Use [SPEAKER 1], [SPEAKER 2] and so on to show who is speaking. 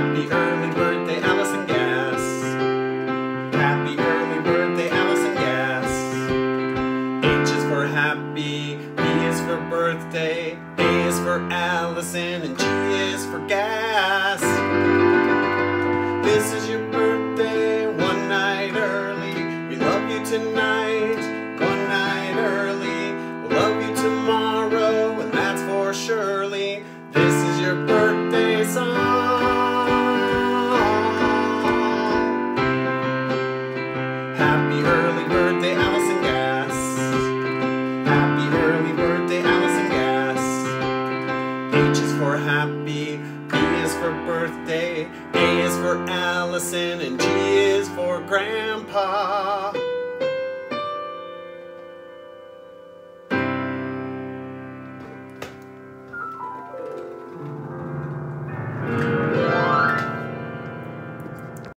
[SPEAKER 1] Happy early birthday, Alison Gass. Happy early birthday, Alison Gass. H is for happy, B is for birthday, A is for Alison, and G is for gas. This is your birthday, one night early. We love you tonight, one night early. We'll love you tomorrow, and that's for surely. This is your birthday song. Happy early birthday, Alison Gass. Happy early birthday, Alison Gass. H is for happy, B is for birthday, A is for Alison, and G is for Grandpa.